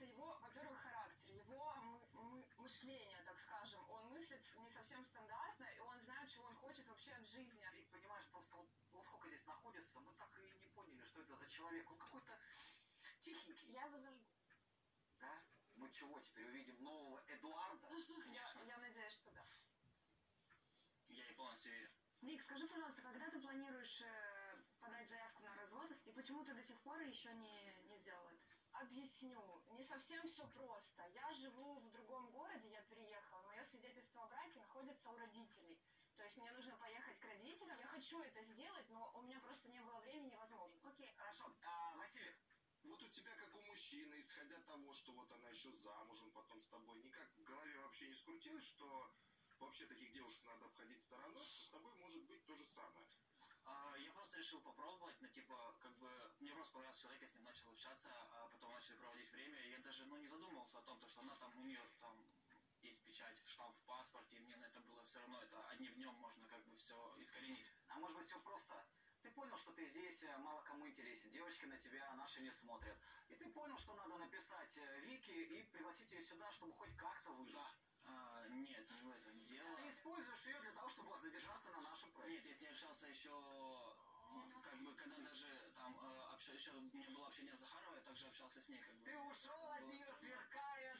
нравится его, во-первых, характер, его мышление, так скажем. Он мыслит не совсем стандартно, и он знает, чего он хочет вообще от жизни. Ты понимаешь, просто вот сколько здесь находится, мы так и не поняли, что это за человек. Он какой-то тихенький. Я его зажгу. Да? Мы чего, теперь увидим нового Эдуарда? Я надеюсь, что да. Я ей полностью верю. Вик, скажи, пожалуйста, когда ты планируешь подать заявку на развод, и почему ты до сих пор еще не сделал это? Объясню. Не совсем все просто. Я живу в другом городе, я переехала. Мое свидетельство о браке находится у родителей. То есть мне нужно поехать к родителям. Я хочу это сделать, но у меня просто не было времени и возможности. Окей, хорошо. Василий. Вот у тебя, как у мужчины, исходя от того, что вот она еще замужем, потом с тобой, никак в голове вообще не скрутилось, что вообще таких девушек надо обходить стороной, что с тобой может быть то же самое? Я просто решил попробовать, но типа, как бы, мне просто понравился человек, я с ним начал общаться, а потом начали проводить время, и я даже, не задумывался о том, что она там, у нее там есть печать, штамп в паспорте, и мне на это было все равно, это одним днем можно как бы все искоренить. А может быть все просто? Ты понял, что ты здесь мало кому интересен, девочки на тебя наши не смотрят. И ты понял, что надо написать Вике и пригласить ее сюда, чтобы хоть как-то выжить. Нет, не в этом дело. Ты используешь ее для того, чтобы задержаться на нашем проекте. Нет, если я общался еще, как бы, когда даже там еще у меня было общение с Захаровой, я также общался с ней, как бы. Ты ушел от нее, сверкая.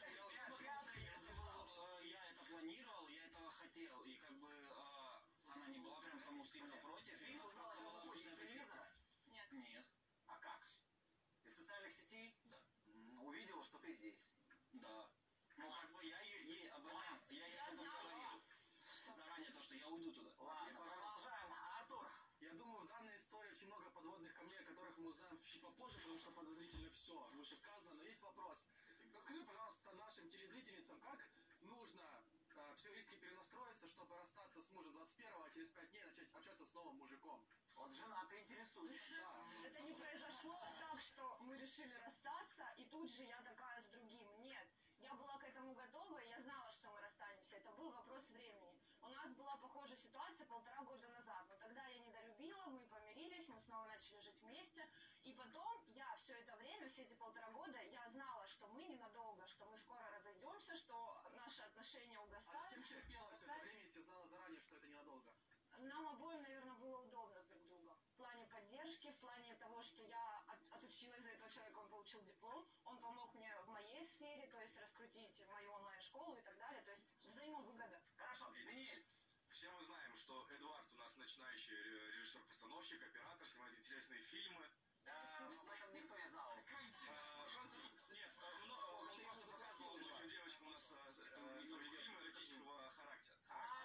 Я это планировал, я этого хотел, и как бы она не была прям тому сильно против. Ты узнал эту новость из телевизора? Нет. Нет. А как? Из социальных сетей? Да. Увидела, что ты здесь. Да. Ну, как бы я ей об этом, я ей об этом говорил. Заранее то, что я уйду туда. Ладно, продолжаем. Артур. Я думаю, в данной истории очень много подводных камней, о которых мы узнаем чуть попозже, потому что подозрительно все вышесказано. Но есть вопрос. Расскажи, пожалуйста, нашим телезрительницам, как нужно психологически перенастроиться, чтобы расстаться с мужем 21-го, а через 5 дней начать общаться с новым мужиком? Вот жена, ты интересуешься. Да. Это не произошло так, что мы решили расстаться, и тут же я такая с другим. Нет. Я была к этому готова, и я знала, что мы расстанемся. Это был вопрос времени. У нас была похожая ситуация 1,5 года назад. Но тогда я недолюбила, мы помирились, мы снова начали жить вместе. И потом я все это время, все эти 1,5 года, я знала, что мы ненадолго, что мы скоро разойдемся, что наши отношения угасают. А зачем терпела все это время, если знала заранее, что это ненадолго? Нам обоим, наверное, было удобно с друг другом. В плане поддержки, в плане того, что я отучилась за этого человека, он получил диплом, он помог мне в моей сфере, то есть раскрутить мою онлайн-школу и так далее, то есть взаимовыгода. Хорошо, Даниэль. Все мы знаем, что Эдуард у нас начинающий режиссер-постановщик, оператор, снимает интересные фильмы. Об этом никто не знал. Нет, он просто показывал многим девочкам у нас истории фильма эротического характера.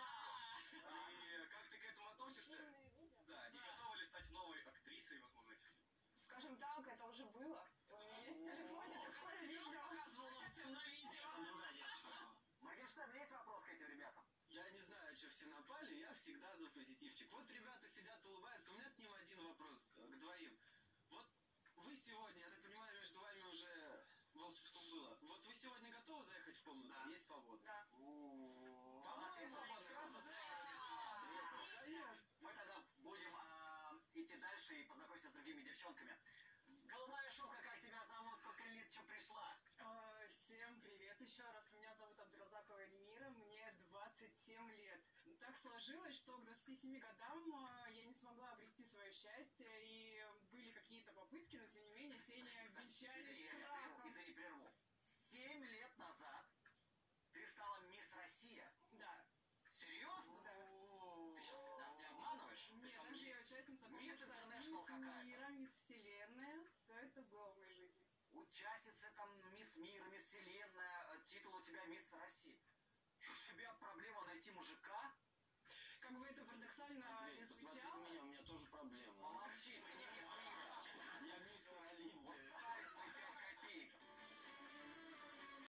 И как ты к этому относишься? Фильмные видео. Да, не готова ли стать новой актрисой, возможно, этих? Скажем так, это уже было. У меня есть в телефоне такое видео. Показывал нам всем на видео. Там другая девочка. Моргенштерн, есть вопрос к этим ребятам? Я не знаю, что все напали, я всегда за позитивчик. Вот ребята сидят, улыбаются, у меня к ним один вопрос, к двоим. Вот вы сегодня, я так понимаю, между вами уже волшебство было. Вот вы сегодня готовы заехать в комнату? Да. Есть свобода? Да. У нас есть свободный Конечно. Мы тогда будем идти дальше и познакомиться с другими девчонками. Голубая шубка, как тебя зовут? Сколько лет, что пришла? Всем привет еще раз. Меня зовут Абдуразакова Эльмира, мне 27 лет. Так сложилось, что к 27 годам я не смогла обрести свое счастье, и были какие-то попытки, но тем не менее все они обвенчались крахом. Извини, прерву. 7 лет назад ты стала мисс Россия. Да. Серьезно? Да. Ты сейчас нас не обманываешь? Нет, также я участница Мисс конкурса Интернешнл какая-то. Мисс Мира, Мисс Вселенная. Все это было в моей жизни. Участница там мисс Мира, мисс Вселенная, титул у тебя мисс Россия. У тебя проблема найти мужика? Как бы это парадоксально Андрей, не посмотри,